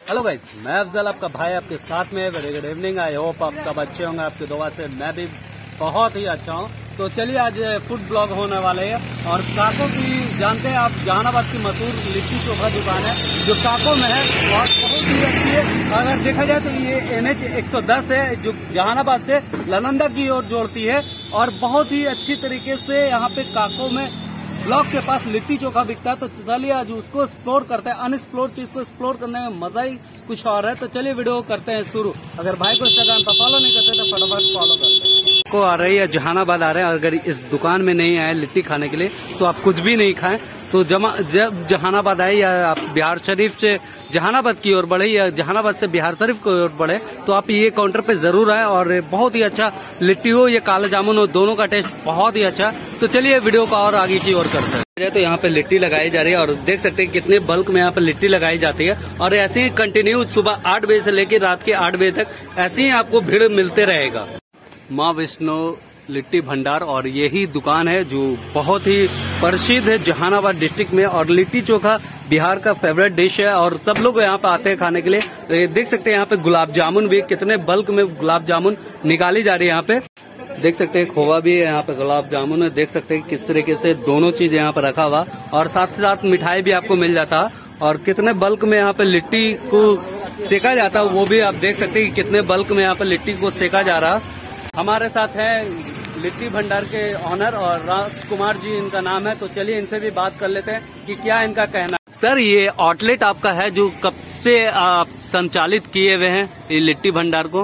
Hello guys, मैं अफजल आपका भाई आपके साथ में। Very good evening. I hope आप सब अच्छे होंगे, आपकी दुआ से मैं भी बहुत ही अच्छा हूँ। तो चलिए आज फूड ब्लॉग होने वाले हैं और काको की जानते हैं आप, जहानाबाद की मशहूर लिट्टी चोखा दुकान है जो काको में है और बहुत ही अच्छी है। अगर देखा जाए तो ये NH 110 है जो जहानाबाद से नालंदा की ओर जोड़ती है और बहुत ही अच्छी तरीके से यहाँ पे काको में ब्लॉक के पास लिट्टी चोखा बिकता है। तो चलिए आज उसको एक्सप्लोर करते हैं। अनएक्सप्लोर चीज को एक्सप्लोर करने में मजा ही कुछ और है। तो चलिए वीडियो करते हैं शुरू। अगर भाई को इंस्टाग्राम पर फॉलो नहीं करते तो फटाफट फॉलो करते हैं। को आ रही है जहानाबाद आ रहे हैं, अगर इस दुकान में नहीं आए लिट्टी खाने के लिए तो आप कुछ भी नहीं खाएं। तो जब जहानाबाद आए या आप बिहार शरीफ से जहानाबाद की ओर बढ़े या जहानाबाद से बिहार शरीफ की ओर बढ़े तो आप ये काउंटर पे जरूर आए। और बहुत ही अच्छा लिट्टी हो या काला जामुन हो, दोनों का टेस्ट बहुत ही अच्छा। तो चलिए वीडियो का और आगे की ओर करते हैं। तो यहाँ पे लिट्टी लगाई जा रही है और देख सकते हैं कितने बल्क में यहाँ पे लिट्टी लगाई जाती है और ऐसे ही कंटिन्यू सुबह 8 बजे से लेकर रात के 8 बजे तक ऐसे ही आपको भीड़ मिलते रहेगा। माँ विष्णु लिट्टी भंडार और यही दुकान है जो बहुत ही प्रसिद्ध है जहानाबाद डिस्ट्रिक्ट में। और लिट्टी चोखा बिहार का फेवरेट डिश है और सब लोग यहाँ पे आते हैं खाने के लिए। देख सकते हैं यहाँ पे गुलाब जामुन भी, कितने बल्क में गुलाब जामुन निकाली जा रही है। यहाँ पे देख सकते हैं खोवा भी है, यहाँ पे गुलाब जामुन है। देख सकते हैं किस तरीके से दोनों चीज यहाँ पे रखा हुआ और साथ साथ मिठाई भी आपको मिल जाता। और कितने बल्क में यहाँ पे लिट्टी को सेका जाता है वो भी आप देख सकते हैं कि कितने बल्क में यहाँ पे लिट्टी को सेका जा रहा। हमारे साथ है लिट्टी भंडार के ऑनर और राजकुमार जी इनका नाम है। तो चलिए इनसे भी बात कर लेते हैं कि क्या इनका कहना है। सर, ये आउटलेट आपका है जो कब से आप संचालित किए हुए हैं ये लिट्टी भंडार को?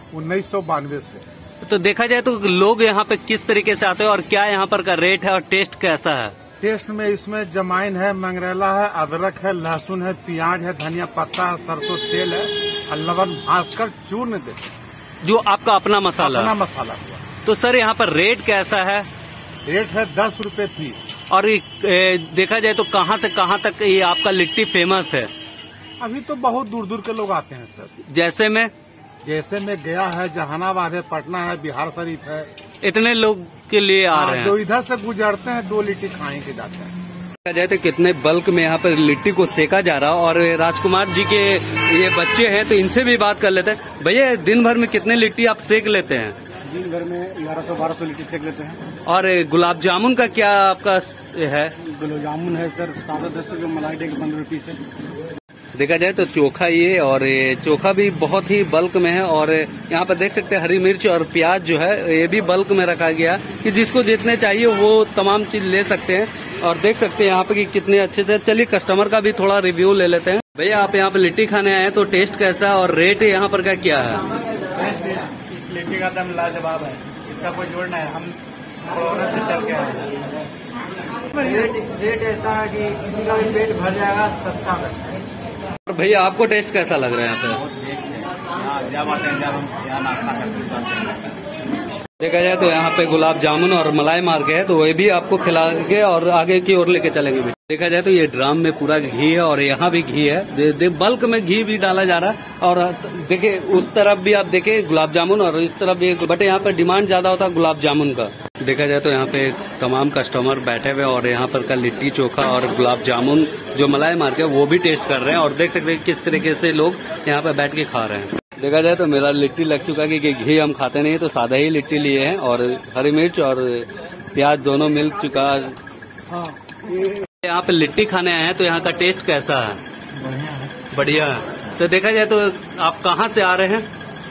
1992 से। तो देखा जाए तो लोग यहाँ पे किस तरीके से आते हैं और क्या यहाँ पर का रेट है और टेस्ट कैसा है? टेस्ट में इसमें जमाइन है, मंगरेला है, अदरक है, लहसुन है, प्याज है, धनिया पत्ता, सरसों तेल है और लवन भांसकर चूर्ण देते जो आपका अपना मसाला हुआ। तो सर यहाँ पर रेट कैसा है? रेट है 10 रुपए फीस। और देखा जाए तो कहाँ से कहाँ तक ये आपका लिट्टी फेमस है? अभी तो बहुत दूर दूर के लोग आते हैं सर। जैसे में गया है, जहानाबाद है, पटना है, बिहार शरीफ है। इतने लोग के लिए आ रहे हैं जो इधर से गुजरते हैं 2 लिट्टी खाने के जाते हैं। देखा जाए तो कितने बल्क में यहाँ पर लिट्टी को सेका जा रहा। और राजकुमार जी के ये बच्चे हैं तो इनसे भी बात कर लेते हैं। भैया, दिन भर में कितने लिट्टी आप सेक लेते हैं? दिन भर में 1100-1200 लिट्टी सेक लेते हैं। और गुलाब जामुन का क्या आपका है? गुलाब जामुन है सर 10 रुपये, मलाई डेग 15 रुपये से। देखा जाए तो चोखा ये और ये चोखा भी बहुत ही बल्क में है। और यहाँ पर देख सकते हैं हरी मिर्च और प्याज जो है ये भी बल्क में रखा गया कि जिसको जितने चाहिए वो तमाम चीज ले सकते हैं। और देख सकते हैं यहाँ पे कि कितने अच्छे से। चलिए कस्टमर का भी थोड़ा रिव्यू ले लेते हैं। भैया, आप यहाँ पे लिट्टी खाने आए तो टेस्ट कैसा और रेट यहाँ पर का क्या है? इस लिट्टी का दम लाजवाब है, इसका कोई जोड़ नहीं है। हम कोरोना से चल के आए। रेट ऐसा है कि किसी का भी पेट भर जाएगा, सस्ता है। और भैया, आपको टेस्ट कैसा लग रहा है यहाँ पे? जब आते हैं, जब हम यहाँ नाश्ता करते हैं। देखा जाए तो यहाँ पे गुलाब जामुन और मलाई मार के है तो वही भी आपको खिलाएंगे और आगे की ओर लेके चलेंगे भी। देखा जाए तो ये ड्राम में पूरा घी है और यहाँ भी घी है। बल्क में घी भी डाला जा रहा है। और देखिए उस तरफ भी आप देखे गुलाब जामुन और इस तरफ भी, बट यहाँ पे डिमांड ज्यादा होता है गुलाब जामुन का। देखा जाए तो यहाँ पे तमाम कस्टमर बैठे हुए और यहाँ पर का लिट्टी चोखा और गुलाब जामुन जो मलाई मार के वो भी टेस्ट कर रहे हैं। और देख सकते हैं किस तरीके से लोग यहाँ पे बैठ के खा रहे हैं। देखा जाए तो मेरा लिट्टी लग चुका है कि घी हम खाते नहीं तो सादा ही लिट्टी लिए हैं और हरी मिर्च और प्याज दोनों मिल चुका। हाँ, यहाँ पे लिट्टी खाने आए हैं तो यहाँ का टेस्ट कैसा है? बढ़िया है। तो देखा जाए तो आप कहाँ से आ रहे हैं?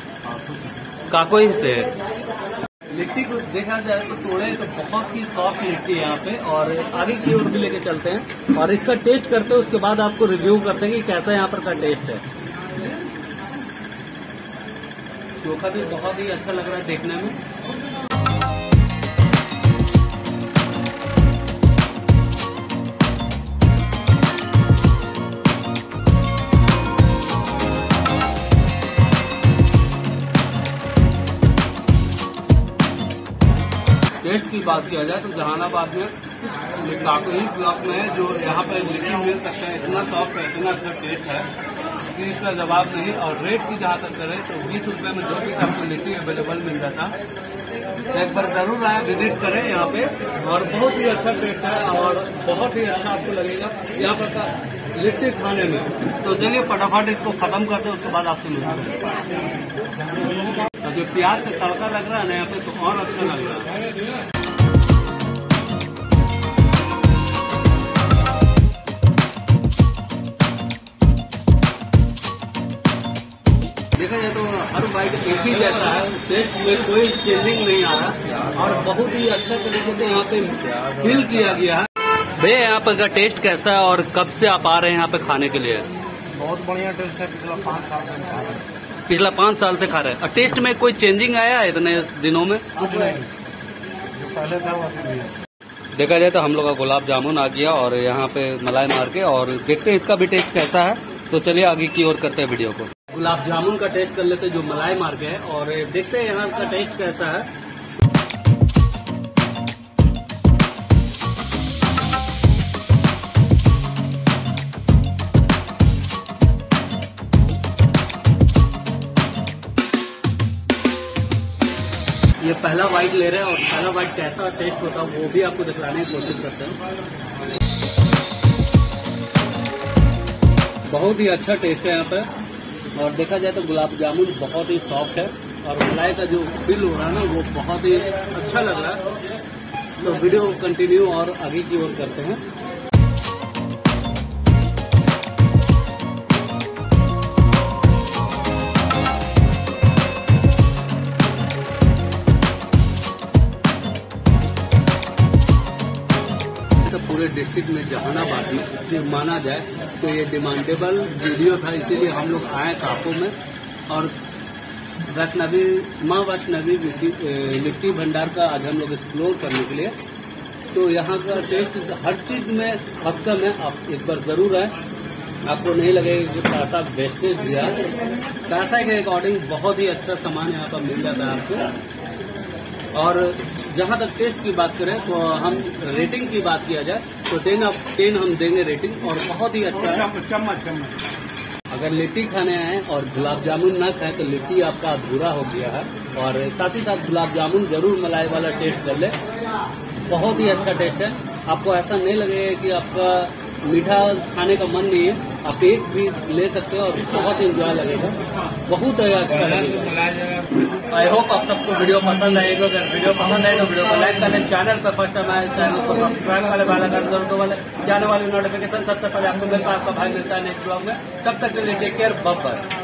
काको ही से। लिट्टी को देखा जाए तो तोड़े तो बहुत ही सॉफ्ट लिट्टी है यहाँ पे और आगे की ओर भी लेके चलते हैं और इसका टेस्ट करते हैं। उसके बाद आपको रिव्यू करते हैं कि कैसा यहाँ पर का टेस्ट है। चोखा भी बहुत ही अच्छा लग रहा है देखने में। टेस्ट की बात किया जाए तो जहानाबाद में ये काको ही ब्लॉक में है जो यहाँ पे लिट्टी मिल सकता है। इतना सॉफ्ट है, इतना अच्छा टेस्ट है कि इसका जवाब नहीं। और रेट की जहाँ तक करें तो 20 रुपये में 2 पीस आपको लिट्टी अवेलेबल मिल जाता। तो एक बार जरूर आए, विजिट करें यहाँ पे। और बहुत ही अच्छा टेस्ट है और बहुत ही अच्छा आपको लगेगा यहाँ पर का लिट्टी खाने में। तो चलिए फटाफट इसको खत्म करते हैं, उसके बाद आपसे मिलते हैं। तो जो प्याज का तड़का लग रहा है ना यहाँ पे, तो और अच्छा लग रहा है। देखा जाए तो हर बाइट एक ही जैसा है, टेस्ट में कोई चेंजिंग नहीं आ रहा और बहुत ही अच्छा तरीके से यहाँ पे फील किया गया है। भैया यहाँ पे का टेस्ट कैसा है और कब से आप आ रहे हैं यहाँ पे खाने के लिए? बहुत बढ़िया टेस्ट है, पिछला 5 साल से खा रहे हैं। पिछला 5 साल से खा रहे हैं। और टेस्ट में कोई चेंजिंग आया है इतने दिनों में? कुछ नहीं, जो पहले था वो नहीं है। देखा जाए तो हम लोग का गुलाब जामुन आ गया और यहाँ पे मलाई मार के, और देखते हैं इसका भी टेस्ट कैसा है। तो चलिए आगे की ओर करते हैं वीडियो को। गुलाब जामुन का टेस्ट कर लेते हैं जो मलाई मार के है, और देखते हैं यहाँ का टेस्ट कैसा है। ये पहला वाइट ले रहे हैं और पहला वाइट कैसा टेस्ट होता है वो भी आपको दिखलाने की कोशिश करते हैं। बहुत ही अच्छा टेस्ट है यहाँ पे, और देखा जाए तो गुलाब जामुन बहुत ही सॉफ्ट है और मलाई का जो फील हो रहा है ना वो बहुत ही अच्छा लग रहा है। तो वीडियो कंटिन्यू और आगे की ओर करते हैं। पूरे डिस्ट्रिक्ट में जहानाबाद में जो माना जाए तो ये डिमांडेबल वीडियो था, इसीलिए हम लोग आए काकों में। और वैष्णवी माँ वैष्णवी लिट्टी भंडार का आज हम लोग एक्सप्लोर करने के लिए। तो यहाँ का टेस्ट हर चीज में अक्सर है, आप एक बार जरूर आए, आपको नहीं लगेगा कि पैसा वेस्टेज दिया। पैसा के अकॉर्डिंग बहुत ही अच्छा सामान यहाँ पर मिल जाता है आपको। और जहाँ तक टेस्ट की बात करें तो हम रेटिंग की बात किया जाए तो 10 of 10 हम देंगे रेटिंग, और बहुत ही अच्छा है। चम्मच अगर लिट्टी खाने आए और गुलाब जामुन ना खाएं तो लिट्टी आपका अधूरा हो गया है। और साथ ही साथ गुलाब जामुन जरूर मलाई वाला टेस्ट कर ले, बहुत ही अच्छा टेस्ट है। आपको ऐसा नहीं लगेगा कि आपका मीठा खाने का मन नहीं है, आप एक भी ले सकते हो और बहुत एंजॉय लगेगा, बहुत अच्छा लगेगा। आई होप आप सबको वीडियो पसंद आएगा। अगर वीडियो पसंद आए तो वीडियो को लाइक कर लें, चैनल पर फर्स्ट टाइम आए चैनल को सब्सक्राइब वाले वाला कर दो, वाले जाने वाली नोटिफिकेशन सबसे पहले आपको मिलता है। आपका भाई मिलता है नेक्स्ट ब्लॉग में, तब तक के लिए टेक केयर, बाय बाय।